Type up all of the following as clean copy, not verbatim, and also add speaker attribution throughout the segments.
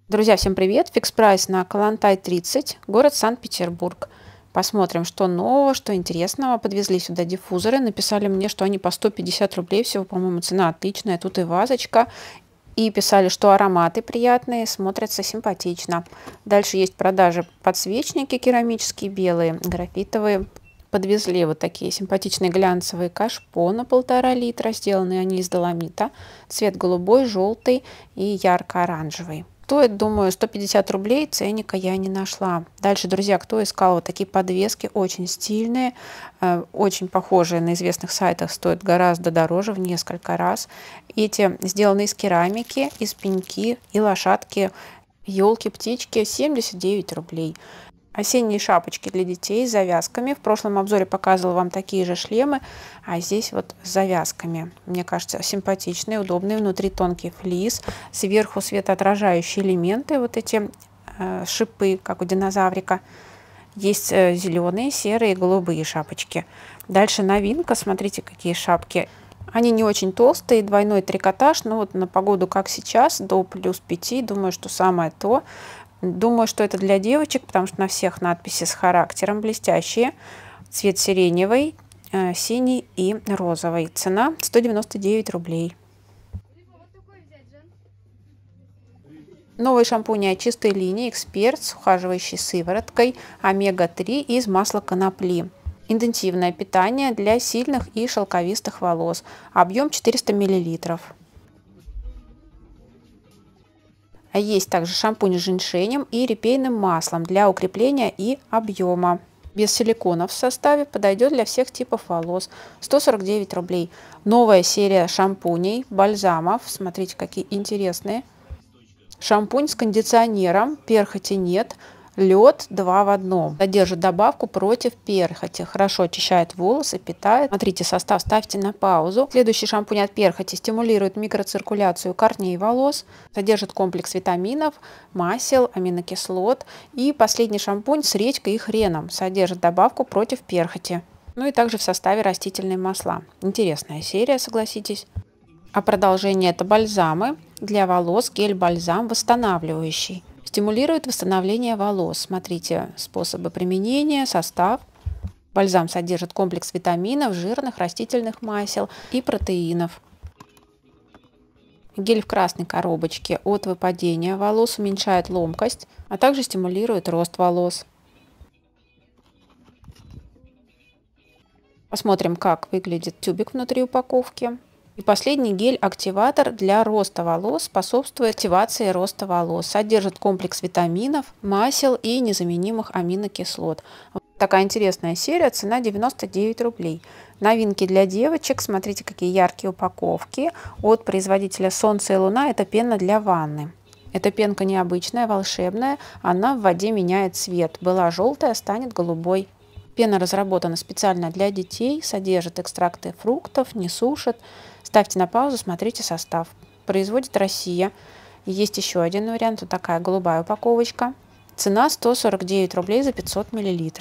Speaker 1: Друзья, всем привет! Фикс прайс на Калантай 30, город Санкт-Петербург. Посмотрим, что нового, что интересного. Подвезли сюда диффузоры. Написали мне, что они по 150 рублей всего. По-моему, цена отличная. Тут и вазочка. И писали, что ароматы приятные, смотрятся симпатично. Дальше есть в продаже подсвечники керамические, белые, графитовые. Подвезли вот такие симпатичные глянцевые кашпо на 1,5 литра. Сделаны они из доломита. Цвет голубой, желтый и ярко-оранжевый. Стоит, думаю, 150 рублей, ценника я не нашла. Дальше, друзья, кто искал вот такие подвески, очень стильные, очень похожие на известных сайтах, стоят гораздо дороже, в несколько раз. Эти сделаны из керамики, из пеньки и лошадки, елки, птички, 79 рублей. Осенние шапочки для детей с завязками. В прошлом обзоре показывала вам такие же шлемы, а здесь вот с завязками. Мне кажется, симпатичные, удобные. Внутри тонкий флис, сверху светоотражающие элементы, вот эти шипы, как у динозаврика. Есть зеленые, серые и голубые шапочки. Дальше новинка, смотрите, какие шапки. Они не очень толстые, двойной трикотаж, но вот на погоду, как сейчас, до +5, думаю, что самое то. Думаю, что это для девочек, потому что на всех надписи с характером, блестящие. Цвет сиреневый, синий и розовый. Цена 199 рублей. Новые шампуни от чистой линии «Эксперт» с ухаживающей сывороткой омега-3 из масла конопли. Интенсивное питание для сильных и шелковистых волос. Объем 400 мл. Есть также шампунь с женьшенем и репейным маслом для укрепления и объема. Без силиконов в составе, подойдет для всех типов волос. 149 рублей. Новая серия шампуней, бальзамов. Смотрите, какие интересные. Шампунь с кондиционером, перхоти нет. Лед 2 в 1. Содержит добавку против перхоти. Хорошо очищает волосы, питает. Смотрите состав, ставьте на паузу. Следующий шампунь от перхоти стимулирует микроциркуляцию корней волос. Содержит комплекс витаминов, масел, аминокислот. И последний шампунь с редькой и хреном. Содержит добавку против перхоти. Ну и также в составе растительные масла. Интересная серия, согласитесь. А продолжение — это бальзамы для волос, гель-бальзам восстанавливающий. Стимулирует восстановление волос. Смотрите способы применения, состав. Бальзам содержит комплекс витаминов, жирных растительных масел и протеинов. Гель в красной коробочке от выпадения волос уменьшает ломкость, а также стимулирует рост волос. Посмотрим, как выглядит тюбик внутри упаковки. И последний гель-активатор для роста волос, способствует активации роста волос. Содержит комплекс витаминов, масел и незаменимых аминокислот. Вот такая интересная серия, цена 99 рублей. Новинки для девочек, смотрите, какие яркие упаковки. От производителя «Солнце и Луна» это пена для ванны. Эта пенка необычная, волшебная, она в воде меняет цвет. Была желтая, станет голубой. Пена разработана специально для детей, содержит экстракты фруктов, не сушит. Ставьте на паузу, смотрите состав. Производит Россия. Есть еще один вариант, вот такая голубая упаковочка. Цена 149 рублей за 500 мл.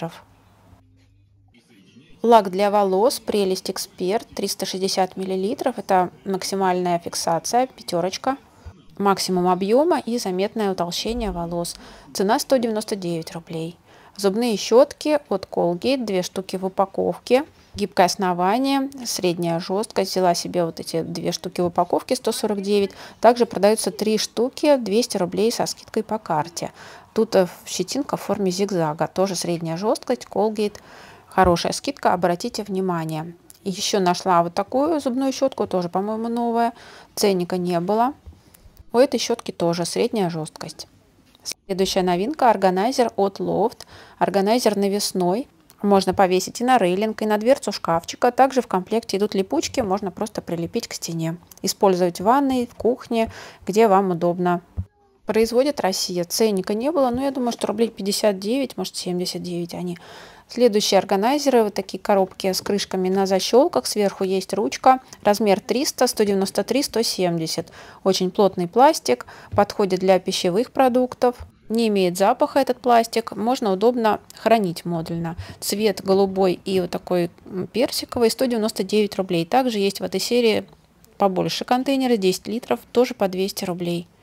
Speaker 1: Лак для волос «Прелесть Эксперт» 360 мл. Это максимальная фиксация, пятерочка. Максимум объема и заметное утолщение волос. Цена 199 рублей. Зубные щетки от Colgate, 2 штуки в упаковке. Гибкое основание, средняя жесткость. Взяла себе вот эти 2 штуки в упаковке, 149. Также продаются 3 штуки, 200 рублей со скидкой по карте. Тут щетинка в форме зигзага, тоже средняя жесткость, Colgate. Хорошая скидка, обратите внимание. Еще нашла вот такую зубную щетку, тоже, по-моему, новая. Ценника не было. У этой щетки тоже средняя жесткость. Следующая новинка — органайзер от Loft. Органайзер навесной. Можно повесить и на рейлинг, и на дверцу шкафчика. Также в комплекте идут липучки, можно просто прилепить к стене. Использовать в ванной, в кухне, где вам удобно. Производит Россия. Ценника не было, но я думаю, что рублей 59, может 79 они. Следующие органайзеры, вот такие коробки с крышками на защелках. Сверху есть ручка. Размер 300, 193, 170. Очень плотный пластик. Подходит для пищевых продуктов. Не имеет запаха этот пластик. Можно удобно хранить модульно. Цвет голубой и вот такой персиковый. 199 рублей. Также есть в этой серии побольше контейнеры. 10 литров. Тоже по 200 рублей.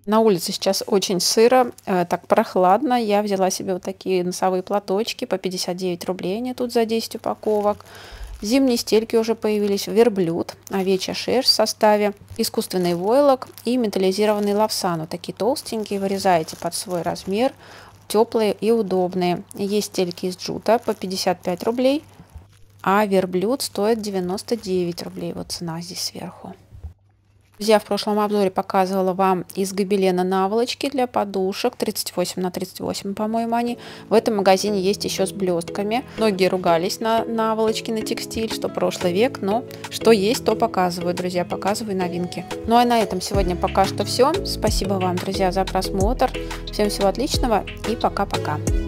Speaker 1: На улице сейчас очень сыро, так прохладно. Я взяла себе вот такие носовые платочки по 59 рублей. Они тут за 10 упаковок. Зимние стельки уже появились. Верблюд, овечья шерсть в составе, искусственный войлок и металлизированный лавсан. Вот такие толстенькие, вырезаете под свой размер. Теплые и удобные. Есть стельки из джута по 55 рублей. А верблюд стоит 99 рублей. Вот цена здесь сверху. Друзья, в прошлом обзоре показывала вам из гобелена наволочки для подушек 38 на 38, по-моему, они. В этом магазине есть еще с блестками. Многие ругались на наволочки, на текстиль, что прошлый век, но что есть, то показываю, друзья, показываю новинки. Ну а на этом сегодня пока что все. Спасибо вам, друзья, за просмотр. Всем всего отличного и пока-пока.